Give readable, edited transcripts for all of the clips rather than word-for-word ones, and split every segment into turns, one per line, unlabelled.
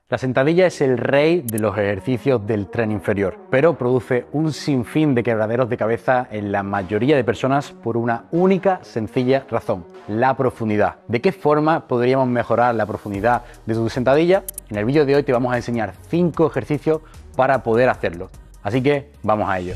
La sentadilla es el rey de los ejercicios del tren inferior, pero produce un sinfín de quebraderos de cabeza en la mayoría de personas por una única sencilla razón: la profundidad. ¿De qué forma podríamos mejorar la profundidad de tu sentadilla? En el vídeo de hoy te vamos a enseñar 5 ejercicios para poder hacerlo. Así que vamos a ello.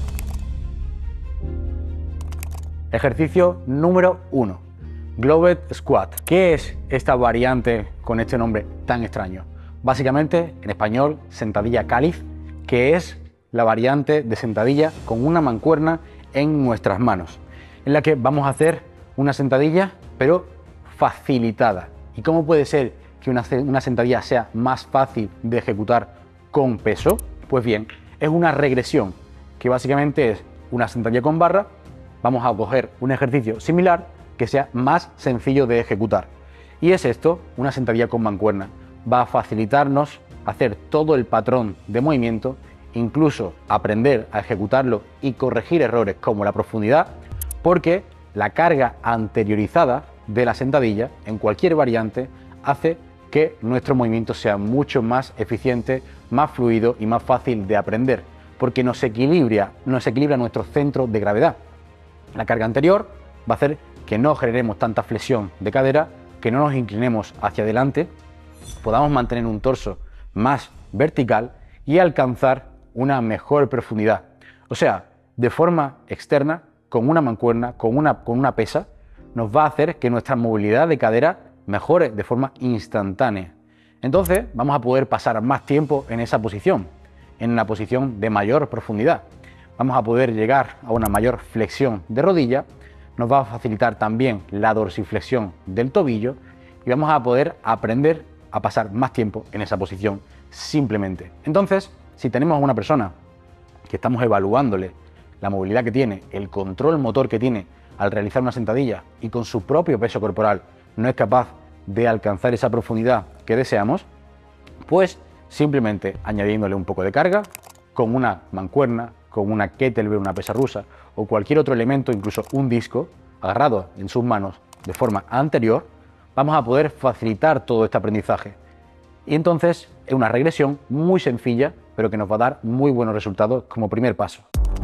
Ejercicio número 1. Gloved Squat. ¿Qué es esta variante con este nombre tan extraño? Básicamente, en español, sentadilla cáliz, que es la variante de sentadilla con una mancuerna en nuestras manos, en la que vamos a hacer una sentadilla, pero facilitada. ¿Y cómo puede ser que una sentadilla sea más fácil de ejecutar con peso? Pues bien, es una regresión, que básicamente es una sentadilla con barra. Vamos a coger un ejercicio similar que sea más sencillo de ejecutar. Y es esto, una sentadilla con mancuerna. Va a facilitarnos hacer todo el patrón de movimiento, incluso aprender a ejecutarlo y corregir errores como la profundidad, porque la carga anteriorizada de la sentadilla en cualquier variante hace que nuestro movimiento sea mucho más eficiente, más fluido y más fácil de aprender, porque nos equilibra nuestro centro de gravedad. La carga anterior va a hacer que no generemos tanta flexión de cadera, que no nos inclinemos hacia adelante, podamos mantener un torso más vertical y alcanzar una mejor profundidad. O sea, de forma externa, con una mancuerna, con una pesa, nos va a hacer que nuestra movilidad de cadera mejore de forma instantánea. Entonces vamos a poder pasar más tiempo en esa posición, en una posición de mayor profundidad. Vamos a poder llegar a una mayor flexión de rodilla, nos va a facilitar también la dorsiflexión del tobillo y vamos a poder aprender a pasar más tiempo en esa posición simplemente. Entonces, si tenemos a una persona que estamos evaluándole la movilidad que tiene, el control motor que tiene al realizar una sentadilla y con su propio peso corporal no es capaz de alcanzar esa profundidad que deseamos, pues simplemente añadiéndole un poco de carga con una mancuerna, con una kettlebell, una pesa rusa o cualquier otro elemento, incluso un disco agarrado en sus manos de forma anterior, vamos a poder facilitar todo este aprendizaje. Y entonces es una regresión muy sencilla, pero que nos va a dar muy buenos resultados como primer paso.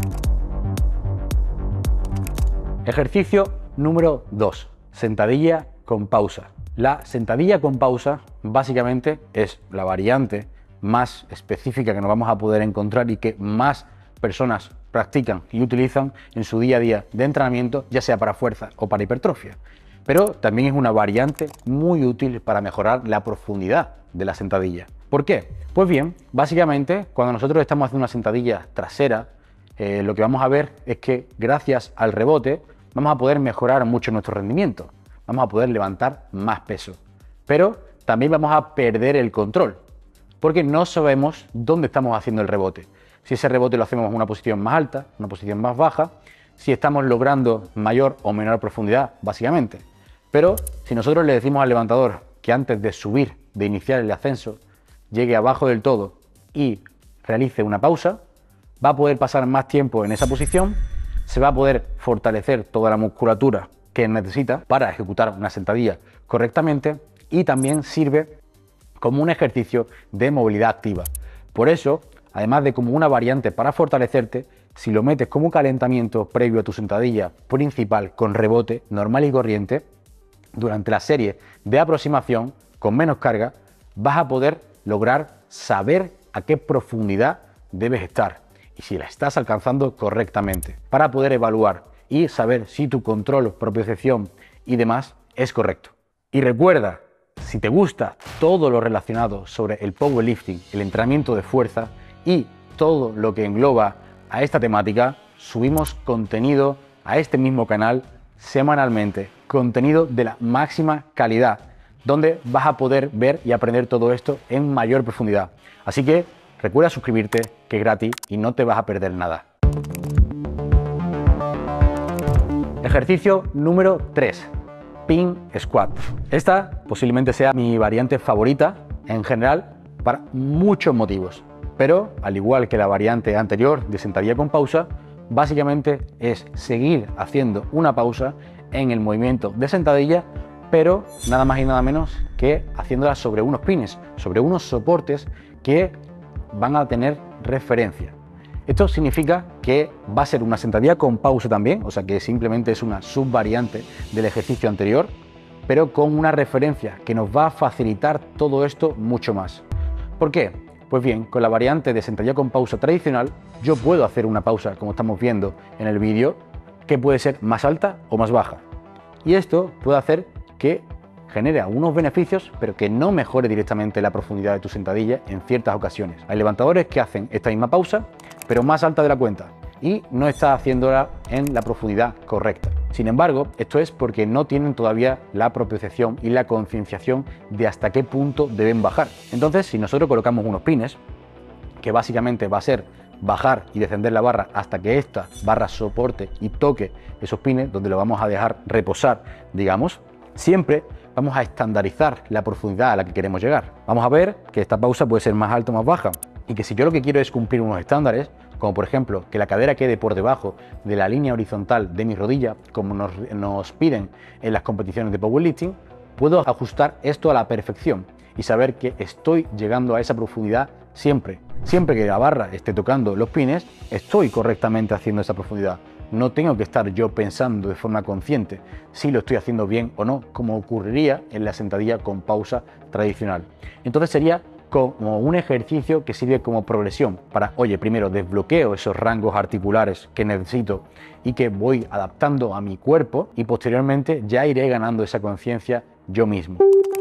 Ejercicio número 2. Sentadilla con pausa. La sentadilla con pausa básicamente es la variante más específica que nos vamos a poder encontrar y que más personas practican y utilizan en su día a día de entrenamiento, ya sea para fuerza o para hipertrofia. Pero también es una variante muy útil para mejorar la profundidad de la sentadilla. ¿Por qué? Pues bien, básicamente cuando nosotros estamos haciendo una sentadilla trasera, lo que vamos a ver es que gracias al rebote vamos a poder mejorar mucho nuestro rendimiento, vamos a poder levantar más peso, pero también vamos a perder el control, porque no sabemos dónde estamos haciendo el rebote. Si ese rebote lo hacemos en una posición más alta, una posición más baja, si estamos logrando mayor o menor profundidad, básicamente. Pero si nosotros le decimos al levantador que antes de subir, de iniciar el ascenso, llegue abajo del todo y realice una pausa, va a poder pasar más tiempo en esa posición, se va a poder fortalecer toda la musculatura que necesita para ejecutar una sentadilla correctamente y también sirve como un ejercicio de movilidad activa. Por eso, además de como una variante para fortalecerte, si lo metes como calentamiento previo a tu sentadilla principal con rebote normal y corriente, durante la serie de aproximación con menos carga, vas a poder lograr saber a qué profundidad debes estar y si la estás alcanzando correctamente, para poder evaluar y saber si tu control, propiocepción y demás es correcto. Y recuerda, si te gusta todo lo relacionado sobre el powerlifting, el entrenamiento de fuerza y todo lo que engloba a esta temática, subimos contenido a este mismo canal semanalmente, contenido de la máxima calidad, donde vas a poder ver y aprender todo esto en mayor profundidad. Así que recuerda suscribirte, que es gratis y no te vas a perder nada. Ejercicio número 3. Pin Squat. Esta posiblemente sea mi variante favorita en general para muchos motivos, pero al igual que la variante anterior de sentadilla con pausa, básicamente es seguir haciendo una pausa en el movimiento de sentadilla pero nada más y nada menos que haciéndola sobre unos pines, sobre unos soportes que van a tener referencia. Esto significa que va a ser una sentadilla con pausa también, o sea que simplemente es una subvariante del ejercicio anterior, pero con una referencia que nos va a facilitar todo esto mucho más. ¿Por qué? Pues bien, con la variante de sentadilla con pausa tradicional, yo puedo hacer una pausa, como estamos viendo en el vídeo, que puede ser más alta o más baja. Y esto puede hacer que genere algunos beneficios, pero que no mejore directamente la profundidad de tu sentadilla en ciertas ocasiones. Hay levantadores que hacen esta misma pausa, pero más alta de la cuenta, y no está haciéndola en la profundidad correcta. Sin embargo, esto es porque no tienen todavía la propiocepción y la concienciación de hasta qué punto deben bajar. Entonces, si nosotros colocamos unos pines, que básicamente va a ser bajar y descender la barra hasta que esta barra soporte y toque esos pines, donde lo vamos a dejar reposar, digamos, siempre vamos a estandarizar la profundidad a la que queremos llegar. Vamos a ver que esta pausa puede ser más alta o más baja, y que si yo lo que quiero es cumplir unos estándares, como por ejemplo que la cadera quede por debajo de la línea horizontal de mi rodilla, como nos piden en las competiciones de powerlifting, puedo ajustar esto a la perfección y saber que estoy llegando a esa profundidad siempre. Siempre que la barra esté tocando los pines, estoy correctamente haciendo esa profundidad. No tengo que estar yo pensando de forma consciente si lo estoy haciendo bien o no, como ocurriría en la sentadilla con pausa tradicional. Entonces sería como un ejercicio que sirve como progresión para, oye, primero desbloqueo esos rangos articulares que necesito y que voy adaptando a mi cuerpo, y posteriormente ya iré ganando esa conciencia yo mismo.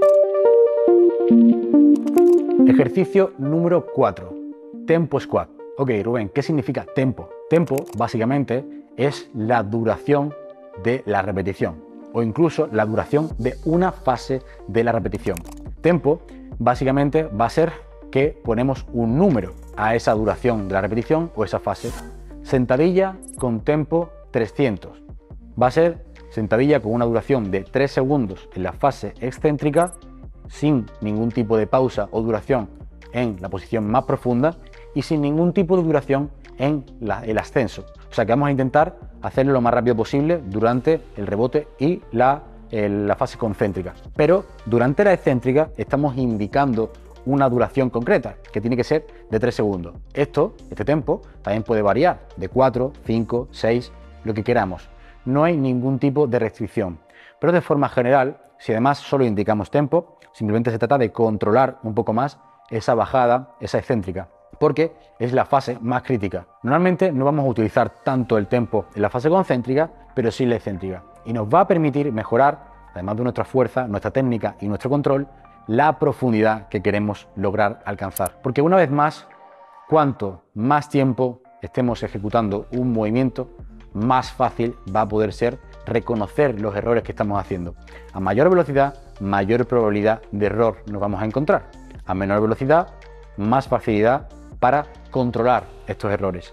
Ejercicio número 4, tempo squat. Ok, Rubén, ¿qué significa tempo? Tempo básicamente es la duración de la repetición, o incluso la duración de una fase de la repetición. Tempo básicamente va a ser que ponemos un número a esa duración de la repetición o esa fase. Sentadilla con tempo 300. Va a ser sentadilla con una duración de 3 segundos en la fase excéntrica, sin ningún tipo de pausa o duración en la posición más profunda y sin ningún tipo de duración en el ascenso. O sea que vamos a intentar hacerlo lo más rápido posible durante el rebote y la fase concéntrica. Pero durante la excéntrica estamos indicando una duración concreta, que tiene que ser de 3 segundos. Este tempo también puede variar de 4, 5, 6, lo que queramos. No hay ningún tipo de restricción. Pero de forma general, si además solo indicamos tempo, simplemente se trata de controlar un poco más esa bajada, esa excéntrica, porque es la fase más crítica. Normalmente no vamos a utilizar tanto el tempo en la fase concéntrica, pero sí la excéntrica. Y nos va a permitir mejorar, además de nuestra fuerza, nuestra técnica y nuestro control, la profundidad que queremos lograr alcanzar. Porque una vez más, cuanto más tiempo estemos ejecutando un movimiento, más fácil va a poder ser reconocer los errores que estamos haciendo. A mayor velocidad, mayor probabilidad de error nos vamos a encontrar. A menor velocidad, más facilidad para controlar estos errores.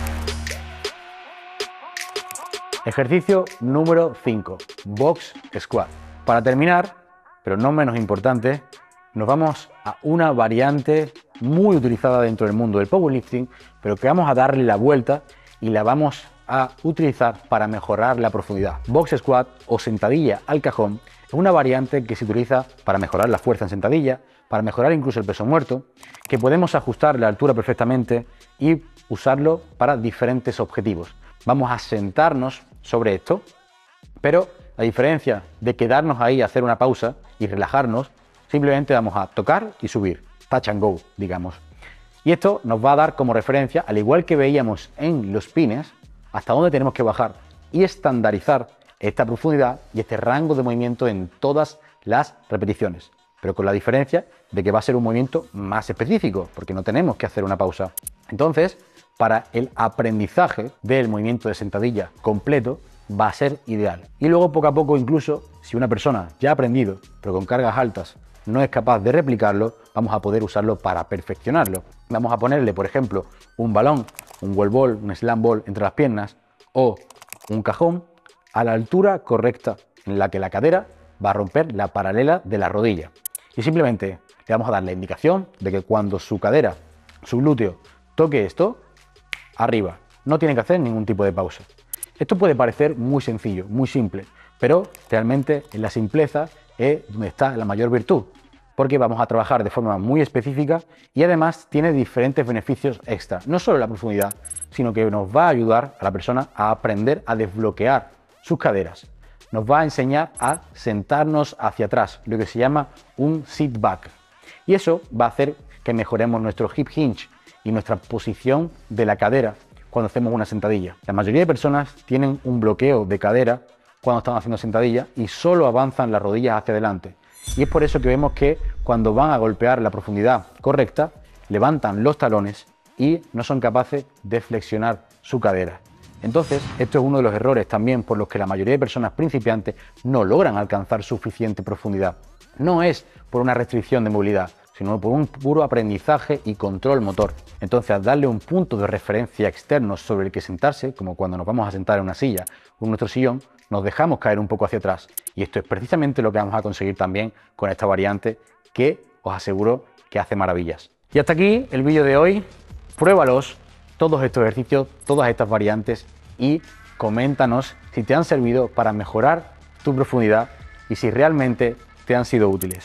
Ejercicio número 5, box squat. Para terminar, pero no menos importante, nos vamos a una variante muy utilizada dentro del mundo del powerlifting, pero que vamos a darle la vuelta y la vamos a utilizar para mejorar la profundidad. Box squat o sentadilla al cajón es una variante que se utiliza para mejorar la fuerza en sentadilla, para mejorar incluso el peso muerto, que podemos ajustar la altura perfectamente y usarlo para diferentes objetivos. Vamos a sentarnos sobre esto, pero a diferencia de quedarnos ahí a hacer una pausa y relajarnos, simplemente vamos a tocar y subir, touch and go, digamos. Y esto nos va a dar como referencia, al igual que veíamos en los pines, hasta dónde tenemos que bajar y estandarizar esta profundidad y este rango de movimiento en todas las repeticiones, pero con la diferencia de que va a ser un movimiento más específico, porque no tenemos que hacer una pausa. Entonces, para el aprendizaje del movimiento de sentadilla completo, va a ser ideal. Y luego, poco a poco, incluso si una persona ya ha aprendido, pero con cargas altas no es capaz de replicarlo, vamos a poder usarlo para perfeccionarlo. Vamos a ponerle, por ejemplo, un balón, un wall ball, un slam ball entre las piernas o un cajón a la altura correcta en la que la cadera va a romper la paralela de la rodilla. Y simplemente le vamos a dar la indicación de que cuando su cadera, su glúteo, toque esto, arriba. No tiene que hacer ningún tipo de pausa. Esto puede parecer muy sencillo, muy simple, Pero realmente en la simpleza es donde está la mayor virtud, porque vamos a trabajar de forma muy específica y además tiene diferentes beneficios extra. No solo la profundidad, sino que nos va a ayudar a la persona a aprender a desbloquear sus caderas. Nos va a enseñar a sentarnos hacia atrás, lo que se llama un sit back. Y eso va a hacer que mejoremos nuestro hip hinge y nuestra posición de la cadera cuando hacemos una sentadilla. La mayoría de personas tienen un bloqueo de cadera cuando están haciendo sentadilla y solo avanzan las rodillas hacia adelante. Y es por eso que vemos que cuando van a golpear la profundidad correcta, levantan los talones y no son capaces de flexionar su cadera. Entonces, esto es uno de los errores también por los que la mayoría de personas principiantes no logran alcanzar suficiente profundidad. No es por una restricción de movilidad, sino por un puro aprendizaje y control motor. Entonces, al darle un punto de referencia externo sobre el que sentarse, como cuando nos vamos a sentar en una silla o en nuestro sillón, nos dejamos caer un poco hacia atrás. Y esto es precisamente lo que vamos a conseguir también con esta variante que os aseguro que hace maravillas. Y hasta aquí el vídeo de hoy. Pruébalos, todos estos ejercicios, todas estas variantes y coméntanos si te han servido para mejorar tu profundidad y si realmente te han sido útiles.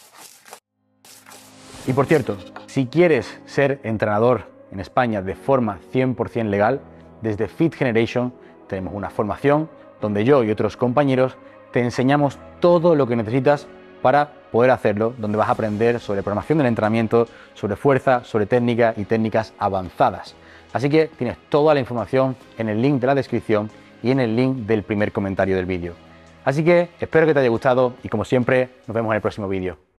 Y por cierto, si quieres ser entrenador en España de forma 100% legal, desde Fit Generation tenemos una formación donde yo y otros compañeros te enseñamos todo lo que necesitas para poder hacerlo, donde vas a aprender sobre programación del entrenamiento, sobre fuerza, sobre técnica y técnicas avanzadas. Así que tienes toda la información en el link de la descripción y en el link del primer comentario del vídeo. Así que espero que te haya gustado y como siempre nos vemos en el próximo vídeo.